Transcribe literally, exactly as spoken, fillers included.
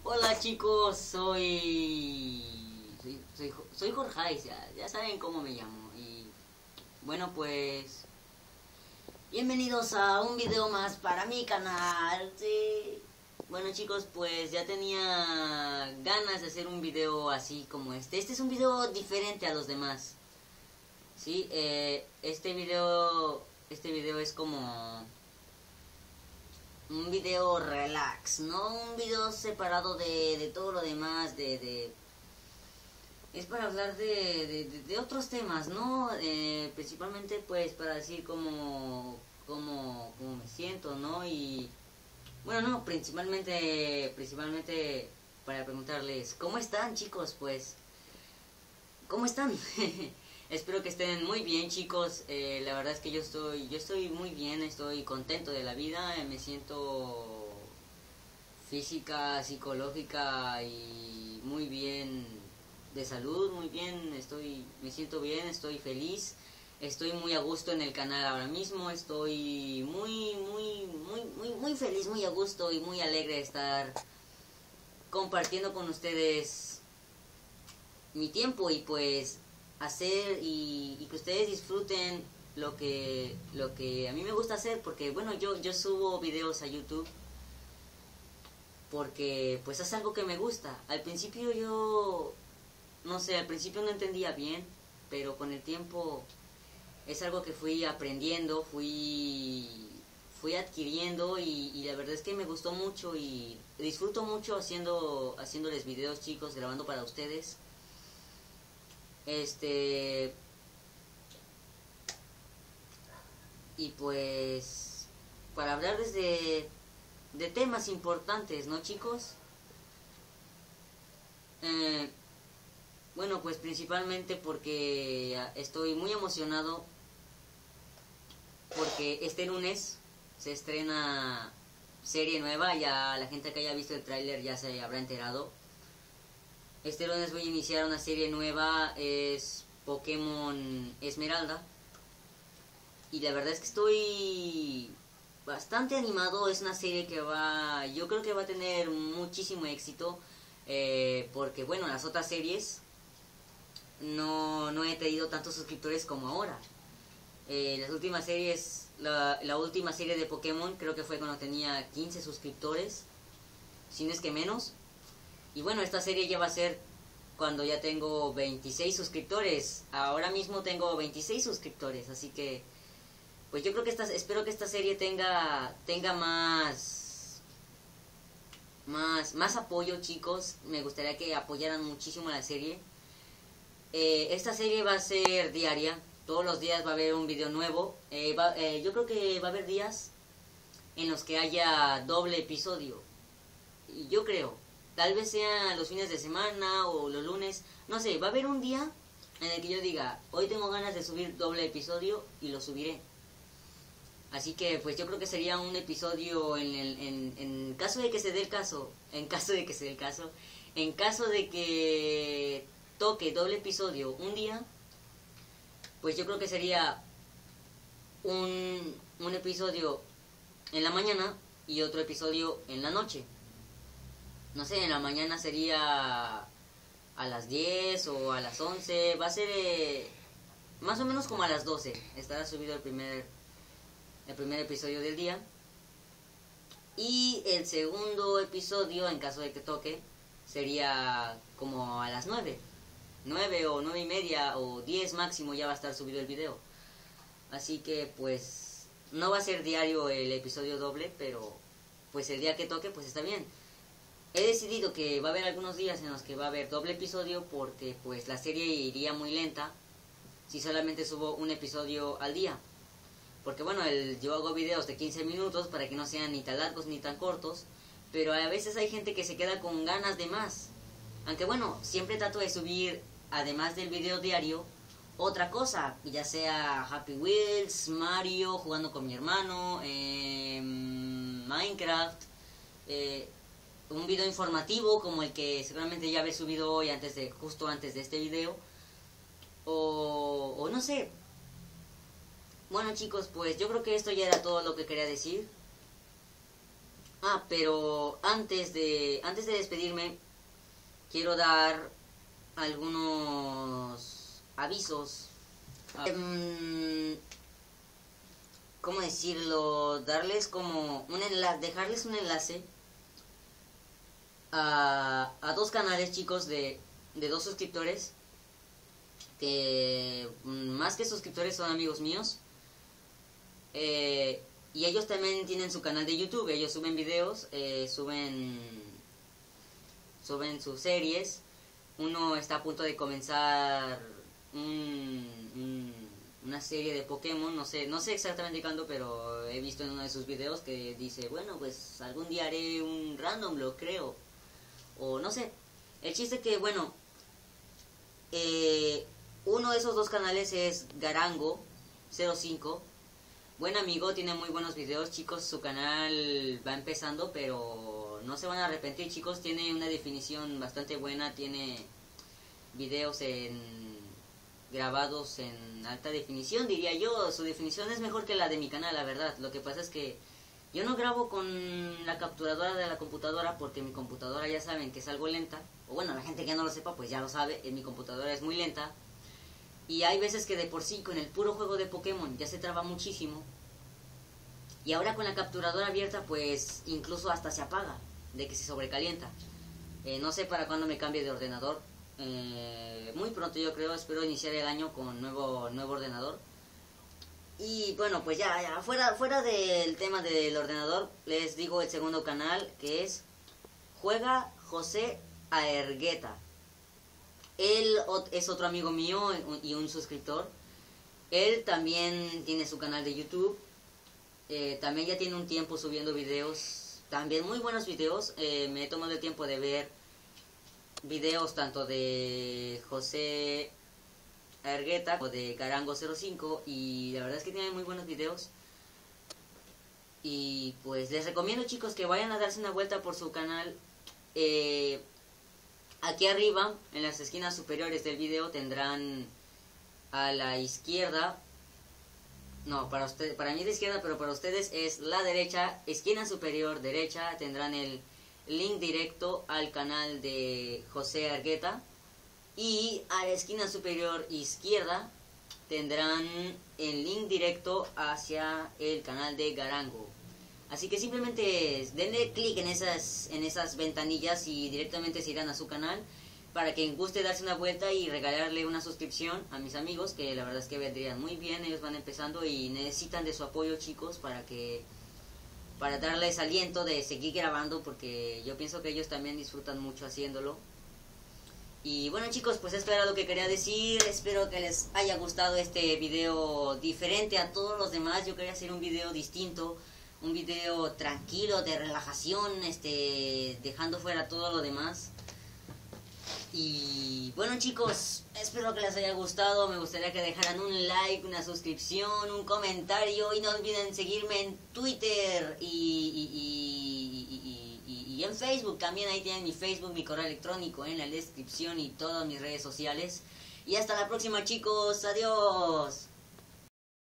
Hola chicos, soy soy, soy, soy Jorge, ya, ya saben cómo me llamo. Y bueno, pues bienvenidos a un video más para mi canal. Sí. Bueno chicos, pues ya tenía ganas de hacer un video así como este. Este es un video diferente a los demás. Sí, eh, este video este video es como un video relax, no un video separado de, de todo lo demás, de, de es para hablar de, de, de, de otros temas, ¿no? Eh, principalmente pues para decir cómo, cómo, cómo me siento, ¿no? Y bueno, no, principalmente, principalmente para preguntarles, ¿cómo están chicos? Pues, ¿cómo están? Espero que estén muy bien chicos, eh, la verdad es que yo estoy, yo estoy muy bien, estoy contento de la vida, eh, me siento física, psicológica y muy bien de salud, muy bien, estoy, me siento bien, estoy feliz, estoy muy a gusto en el canal ahora mismo, estoy muy, muy, muy, muy, muy feliz, muy a gusto y muy alegre de estar compartiendo con ustedes mi tiempo y pues hacer y, y que ustedes disfruten lo que lo que a mí me gusta hacer, porque bueno, yo yo subo videos a YouTube porque pues es algo que me gusta. Al principio yo no sé, al principio no entendía bien, pero con el tiempo es algo que fui aprendiendo, fui fui adquiriendo y, y la verdad es que me gustó mucho y disfruto mucho haciendo haciéndoles videos chicos, grabando para ustedes. Este y pues para hablar desde de temas importantes, ¿no chicos? Eh, bueno, pues principalmente porque estoy muy emocionado porque este lunes se estrena serie nueva, ya la gente que haya visto el tráiler ya se habrá enterado. Este lunes voy a iniciar una serie nueva, es Pokémon Esmeralda. Y la verdad es que estoy bastante animado, es una serie que va, yo creo que va a tener muchísimo éxito. Eh, porque bueno, las otras series no, no he tenido tantos suscriptores como ahora. Eh, las últimas series, la, la última serie de Pokémon creo que fue cuando tenía quince suscriptores, si no es que menos. Y bueno, esta serie ya va a ser cuando ya tengo veintiséis suscriptores. Ahora mismo tengo veintiséis suscriptores, así que pues yo creo que esta, espero que esta serie tenga tenga más más más apoyo chicos. Me gustaría que apoyaran muchísimo la serie. Eh, esta serie va a ser diaria, todos los días va a haber un video nuevo. Eh, va, eh, yo creo que va a haber días en los que haya doble episodio. Y yo creo, tal vez sean los fines de semana o los lunes, no sé, va a haber un día en el que yo diga, hoy tengo ganas de subir doble episodio y lo subiré. Así que pues yo creo que sería un episodio en el en, en caso de que se dé el caso, en caso de que se dé el caso, en caso de que toque doble episodio un día, pues yo creo que sería un, un episodio en la mañana y otro episodio en la noche. No sé, en la mañana sería a las diez o a las once, va a ser eh, más o menos como a las doce, estará subido el primer, el primer episodio del día. Y el segundo episodio, en caso de que toque, sería como a las nueve. nueve o nueve y media o diez máximo ya va a estar subido el video. Así que pues no va a ser diario el episodio doble, pero pues el día que toque pues está bien. He decidido que va a haber algunos días en los que va a haber doble episodio porque pues la serie iría muy lenta si solamente subo un episodio al día. Porque bueno, el, yo hago videos de quince minutos para que no sean ni tan largos ni tan cortos, pero a veces hay gente que se queda con ganas de más. Aunque bueno, siempre trato de subir, además del video diario, otra cosa, ya sea Happy Wheels, Mario, jugando con mi hermano, eh, Minecraft, eh, un video informativo como el que seguramente ya habéis subido hoy, antes de justo antes de este video, o, o no sé. Bueno chicos, pues yo creo que esto ya era todo lo que quería decir. Ah, pero antes de, antes de despedirme, quiero dar algunos avisos. Um, ¿Cómo decirlo? Darles como un enlace, dejarles un enlace a, a dos canales, chicos, de, de dos suscriptores, que más que suscriptores son amigos míos. Eh, y ellos también tienen su canal de YouTube. Ellos suben videos, eh, suben, suben sus series. Uno está a punto de comenzar un, un, una serie de Pokémon, no sé, no sé exactamente cuándo, pero he visto en uno de sus videos que dice, bueno, pues algún día haré un random, lo creo, o no sé. El chiste que, bueno, eh, uno de esos dos canales es Garango cero cinco. Buen amigo, tiene muy buenos videos, chicos. Su canal va empezando, pero no se van a arrepentir, chicos. Tiene una definición bastante buena, tiene videos en grabados en alta definición, diría yo. Su definición es mejor que la de mi canal, la verdad. Lo que pasa es que yo no grabo con la capturadora de la computadora, porque mi computadora ya saben que es algo lenta. O bueno, la gente que no lo sepa, pues ya lo sabe. En mi computadora es muy lenta. Y hay veces que de por sí, con el puro juego de Pokémon, ya se traba muchísimo. Y ahora con la capturadora abierta, pues incluso hasta se apaga, de que se sobrecalienta. Eh, no sé para cuándo me cambie de ordenador. Eh, muy pronto yo creo, espero iniciar el año con nuevo, nuevo ordenador. Y bueno, pues ya, ya, fuera, fuera del tema del ordenador, les digo el segundo canal, que es Juega José Aergueta. Él es otro amigo mío y un suscriptor. Él también tiene su canal de YouTube. Eh, también ya tiene un tiempo subiendo videos. También muy buenos videos. Eh, me he tomado el tiempo de ver videos tanto de José Argueta como de Garango cero cinco. Y la verdad es que tiene muy buenos videos. Y pues les recomiendo, chicos, que vayan a darse una vuelta por su canal. Eh... Aquí arriba, en las esquinas superiores del video, tendrán a la izquierda, no, para usted, para mí es la izquierda, pero para ustedes es la derecha, esquina superior derecha, tendrán el link directo al canal de José Argueta. Y a la esquina superior izquierda tendrán el link directo hacia el canal de Garango. Así que simplemente denle clic en esas, en esas ventanillas y directamente se irán a su canal, para que guste darse una vuelta y regalarle una suscripción a mis amigos, que la verdad es que vendrían muy bien. Ellos van empezando y necesitan de su apoyo, chicos, para que para darles aliento de seguir grabando, porque yo pienso que ellos también disfrutan mucho haciéndolo. Y bueno, chicos, pues esto era lo que quería decir. Espero que les haya gustado este video diferente a todos los demás. Yo quería hacer un video distinto, un video tranquilo, de relajación, este, dejando fuera todo lo demás. Y bueno, chicos, espero que les haya gustado. Me gustaría que dejaran un like, una suscripción, un comentario, y no olviden seguirme en Twitter y, y, y, y, y, y en Facebook también. Ahí tienen mi Facebook, mi correo electrónico en la descripción y todas mis redes sociales. Y hasta la próxima, chicos. Adiós.